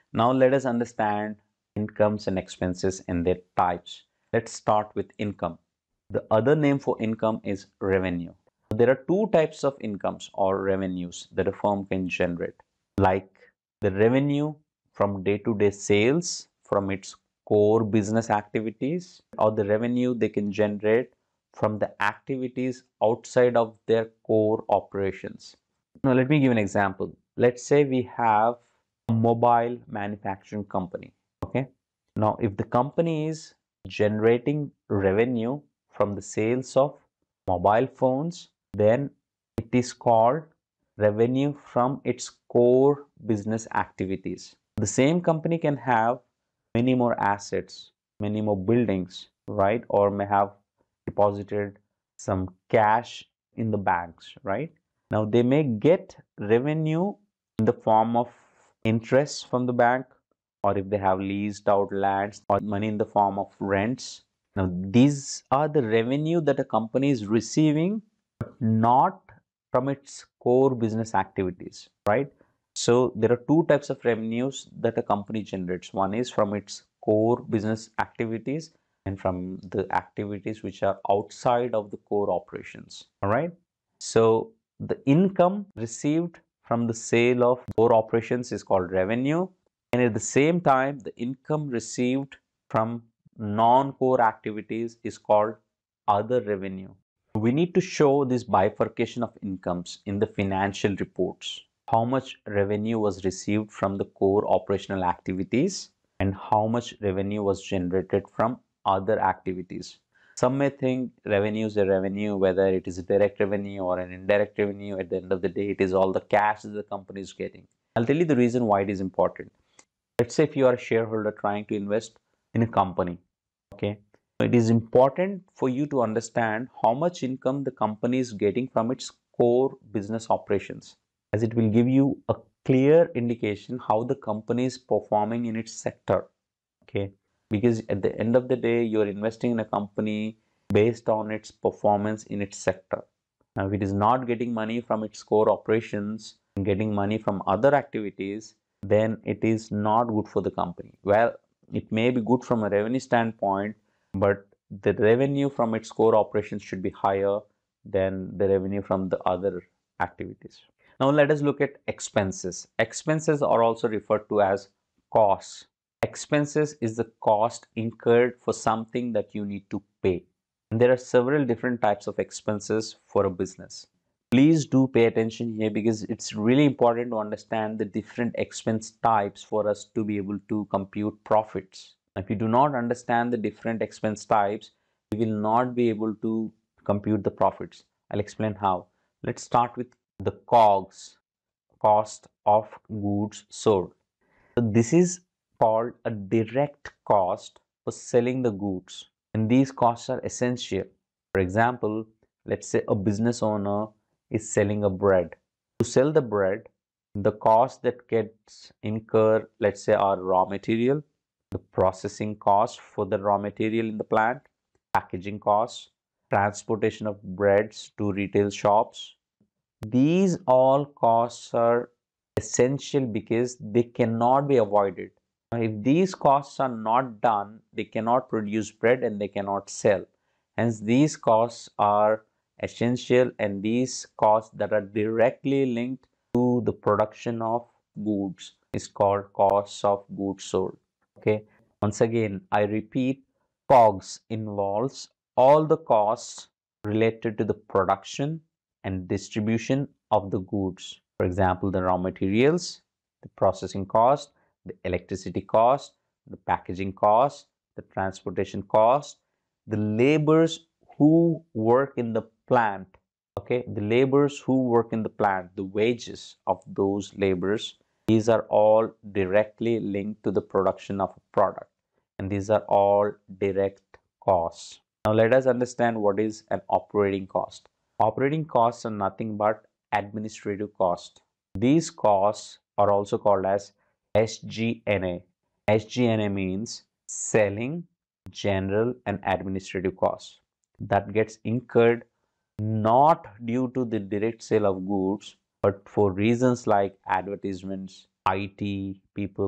Now let us understand incomes and expenses and their types. Let's start with income. The other name for income is revenue. There are two types of incomes or revenues that a firm can generate, like the revenue from day-to-day sales from its core business activities, or the revenue they can generate from the activities outside of their core operations. Now, let me give an example. Let's say we have a mobile manufacturing company. Okay. Now, if the company is generating revenue from the sales of mobile phones, then it is called revenue from its core business activities. The same company can have many more assets, many more buildings, right? Or may have deposited some cash in the banks, right? Now they may get revenue in the form of interest from the bank, or if they have leased out lands, or money in the form of rents. Now these are the revenue that a company is receiving, but not from its core business activities, right? So there are two types of revenues that a company generates. One is from its core business activities and from the activities which are outside of the core operations. All right. So the income received from the sale of core operations is called revenue. And at the same time, the income received from non-core activities is called other revenue. We need to show this bifurcation of incomes in the financial reports. How much revenue was received from the core operational activities and how much revenue was generated from other activities. Some may think revenue is a revenue, whether it is a direct revenue or an indirect revenue. At the end of the day, it is all the cash that the company is getting. I'll tell you the reason why it is important. Let's say if you are a shareholder trying to invest in a company, okay? It is important for you to understand how much income the company is getting from its core business operations, as it will give you a clear indication how the company is performing in its sector. Okay, because at the end of the day, you're investing in a company based on its performance in its sector. Now, if it is not getting money from its core operations and getting money from other activities, then it is not good for the company. Well, it may be good from a revenue standpoint, but the revenue from its core operations should be higher than the revenue from the other activities. Now let us look at expenses. Expenses are also referred to as costs. Expenses is the cost incurred for something that you need to pay. And there are several different types of expenses for a business. Please do pay attention here because it's really important to understand the different expense types for us to be able to compute profits. If you do not understand the different expense types, you will not be able to compute the profits. I'll explain how. Let's start with the COGS, cost of goods sold. So this is called a direct cost for selling the goods, and these costs are essential. For example, let's say a business owner is selling a bread. To sell the bread, the cost that gets incurred, let's say, are raw material, the processing cost for the raw material in the plant, packaging costs, transportation of breads to retail shops. These all costs are essential because they cannot be avoided. If these costs are not done, they cannot produce bread and they cannot sell. Hence, these costs are essential, and these costs that are directly linked to the production of goods is called costs of goods sold. Okay. Once again, I repeat, COGS involves all the costs related to the production and distribution of the goods. For example, the raw materials, the processing cost, the electricity cost, the packaging cost, the transportation cost, the laborers who work in the plant. Okay, the laborers who work in the plant, the wages of those laborers, these are all directly linked to the production of a product, and these are all direct costs. Now let us understand what is an operating cost. Operating costs are nothing but administrative costs. These costs are also called as sg&a. sg&a means selling, general and administrative costs that gets incurred not due to the direct sale of goods, but for reasons like advertisements, IT people,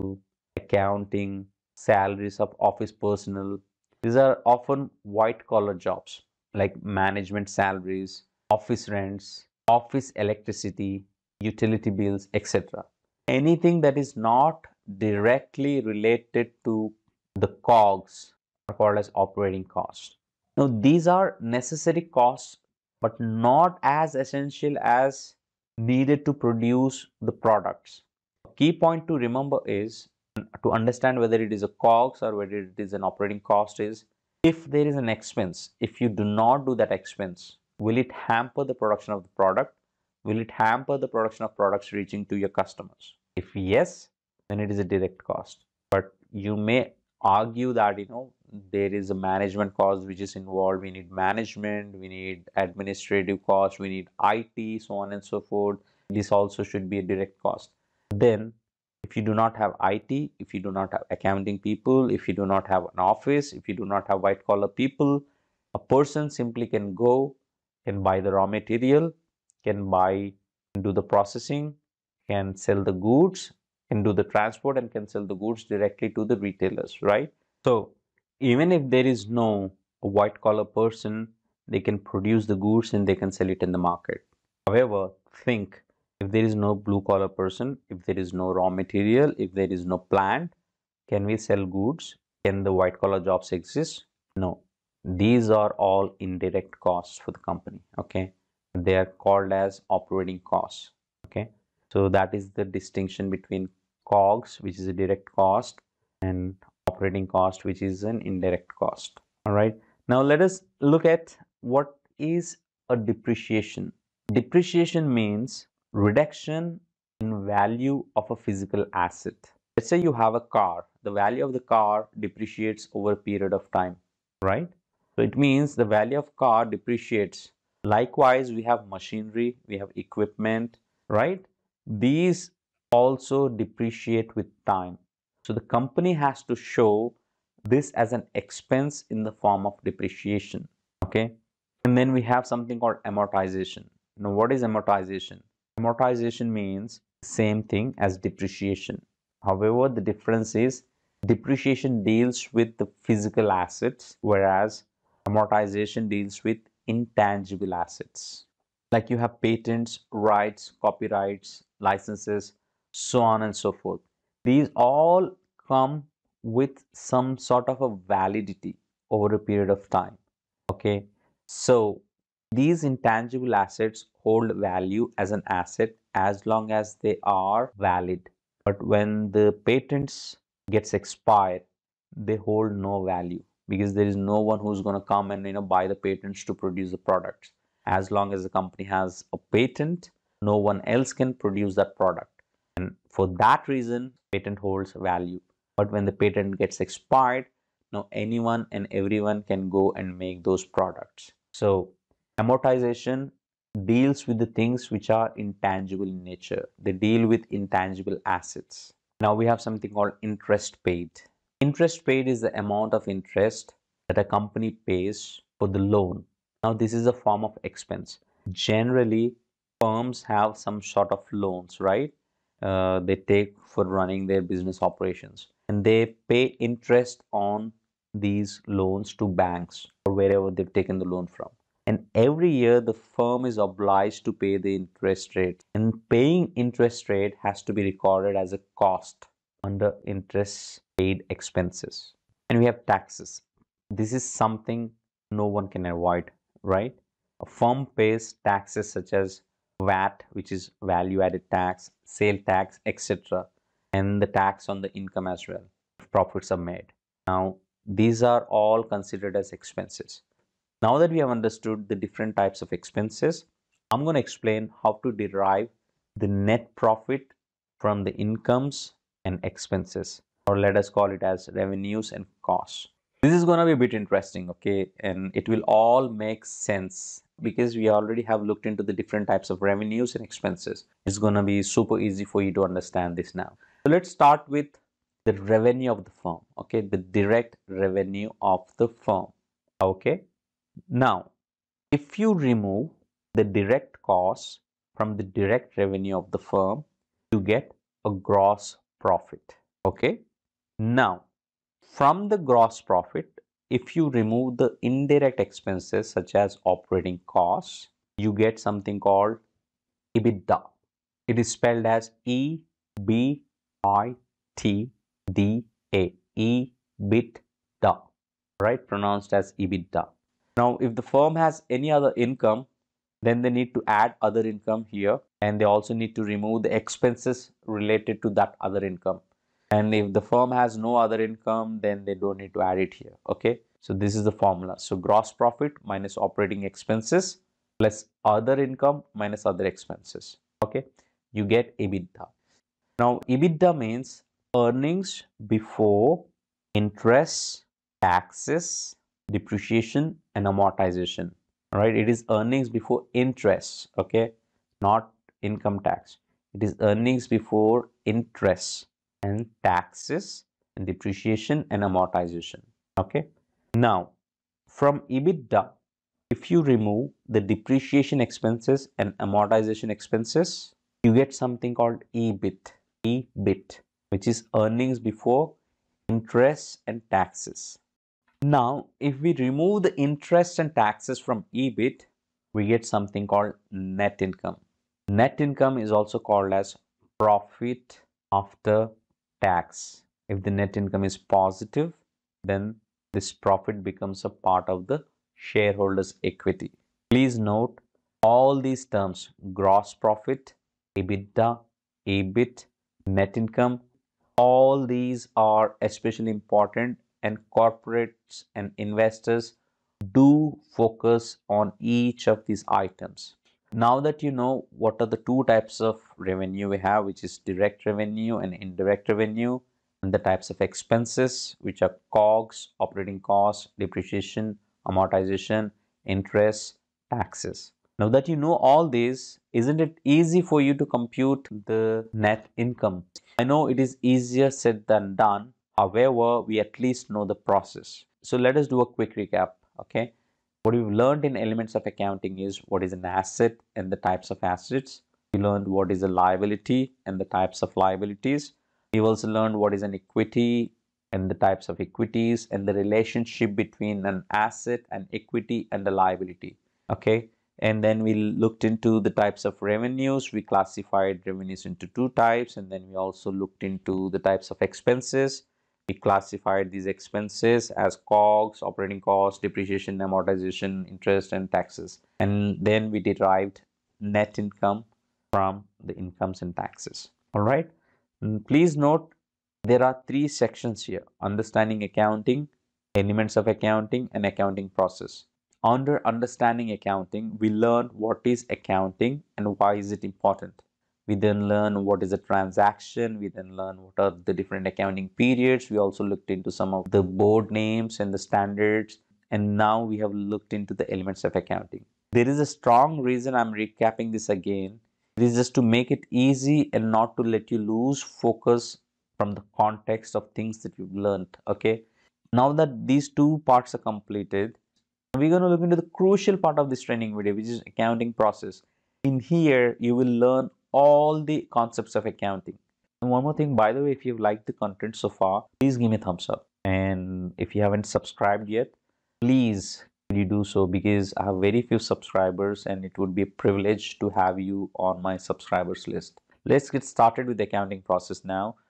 accounting, salaries of office personnel. These are often white collar jobs like management salaries, office rents, office electricity, utility bills, etc. Anything that is not directly related to the COGS are called as operating costs. Now, these are necessary costs, but not as essential as needed to produce the products. A key point to remember is to understand whether it is a COGS or whether it is an operating cost is if there is an expense, if you do not do that expense, will it hamper the production of the product? Will it hamper the production of products reaching to your customers? If yes, then it is a direct cost. But you may argue that there is a management cost which is involved. We need management, we need administrative cost, we need IT, so on and so forth. This also should be a direct cost. Then if you do not have IT, if you do not have accounting people, if you do not have an office, if you do not have white collar people, a person simply can go, can buy the raw material, can buy, do the processing, can sell the goods, can do the transport, and can sell the goods directly to the retailers, right? So even if there is no white collar person, they can produce the goods and they can sell it in the market. However, think if there is no blue collar person, if there is no raw material, if there is no plant, can we sell goods? Can the white collar jobs exist? No. These are all indirect costs for the company. Okay. They are called as operating costs. Okay. So that is the distinction between COGS, which is a direct cost, and operating cost, which is an indirect cost. All right. Now let us look at what is a depreciation. Depreciation means reduction in value of a physical asset. Let's say you have a car. The value of the car depreciates over a period of time, right? So it means the value of car depreciates. Likewise, we have machinery, we have equipment, right? These also depreciate with time. So the company has to show this as an expense in the form of depreciation. Okay. And then we have something called amortization. Now, what is amortization? Amortization means same thing as depreciation. However, the difference is depreciation deals with the physical assets, whereas amortization deals with intangible assets. Like you have patents, rights, copyrights, licenses, so on and so forth. These all come with some sort of a validity over a period of time. Okay, so these intangible assets hold value as an asset as long as they are valid. But when the patents gets expired, they hold no value because there is no one who's going to come and buy the patents to produce the products. As long as the company has a patent, no one else can produce that product. And for that reason, patent holds value. But when the patent gets expired, now anyone and everyone can go and make those products. So amortization deals with the things which are intangible in nature. They deal with intangible assets. Now we have something called interest paid. Interest paid is the amount of interest that a company pays for the loan. Now this is a form of expense. Generally, firms have some sort of loans, right? They take for running their business operations, and they pay interest on these loans to banks or wherever they've taken the loan from. And every year the firm is obliged to pay the interest rate, and paying interest rate has to be recorded as a cost under interest paid expenses. And we have taxes. This is something no one can avoid, right? A firm pays taxes such as VAT, which is value added tax, sale tax, etc., and the tax on the income as well if profits are made. Now these are all considered as expenses. Now that we have understood the different types of expenses, I'm going to explain how to derive the net profit from the incomes and expenses, or let us call it as revenues and costs. This is going to be a bit interesting, okay, and it will all make sense because we already have looked into the different types of revenues and expenses. It's going to be super easy for you to understand this now. So let's start with the revenue of the firm, okay, the direct revenue of the firm, okay. Now, if you remove the direct costs from the direct revenue of the firm, you get a gross profit, okay. Now, from the gross profit, if you remove the indirect expenses such as operating costs, you get something called Ebitda. It is spelled as EBITDA. Ebitda, right? Pronounced as Ebitda. Now, if the firm has any other income, then they need to add other income here, and they also need to remove the expenses related to that other income. And if the firm has no other income, then they don't need to add it here. Okay, so this is the formula. So gross profit minus operating expenses plus other income minus other expenses. Okay, you get EBITDA. Now EBITDA means earnings before interest, taxes, depreciation and amortization. All right, it is earnings before interest. Okay, not income tax. It is earnings before interest and taxes and depreciation and amortization. Okay, now from EBITDA, if you remove the depreciation expenses and amortization expenses, you get something called EBIT, which is earnings before interest and taxes. Now, if we remove the interest and taxes from EBIT, we get something called net income. Net income is also called as profit after tax. If the net income is positive, then this profit becomes a part of the shareholders' equity. Please note all these terms: gross profit, EBITDA, EBIT, net income, all these are especially important, and corporates and investors do focus on each of these items. Now that you know what are the two types of revenue we have, which is direct revenue and indirect revenue, and the types of expenses, which are COGS, operating costs, depreciation, amortization, interest, taxes. Now that you know all these, isn't it easy for you to compute the net income? I know it is easier said than done. However, we at least know the process. So let us do a quick recap. Okay. What we've learned in elements of accounting is what is an asset and the types of assets. We learned what is a liability and the types of liabilities. We've also learned what is an equity and the types of equities and the relationship between an asset and equity and the liability. Okay. And then we looked into the types of revenues. We classified revenues into two types, and then we also looked into the types of expenses. We classified these expenses as COGS, operating costs, depreciation, amortization, interest, and taxes. And then we derived net income from the incomes and taxes. All right. Please note there are three sections here: understanding accounting, elements of accounting, and accounting process. Under understanding accounting, we learn what is accounting and why is it important. We then learn what is a transaction. We then learn what are the different accounting periods. We also looked into some of the board names and the standards. And now we have looked into the elements of accounting. There is a strong reason I'm recapping this again. It is just to make it easy and not to let you lose focus from the context of things that you've learned. Okay. Now that these two parts are completed, we're going to look into the crucial part of this training video, which is accounting process. In here, you will learn all the concepts of accounting. And one more thing, by the way, if you've liked the content so far, please give me a thumbs up. And if you haven't subscribed yet, please you do so, because I have very few subscribers and it would be a privilege to have you on my subscribers list. Let's get started with the accounting process now.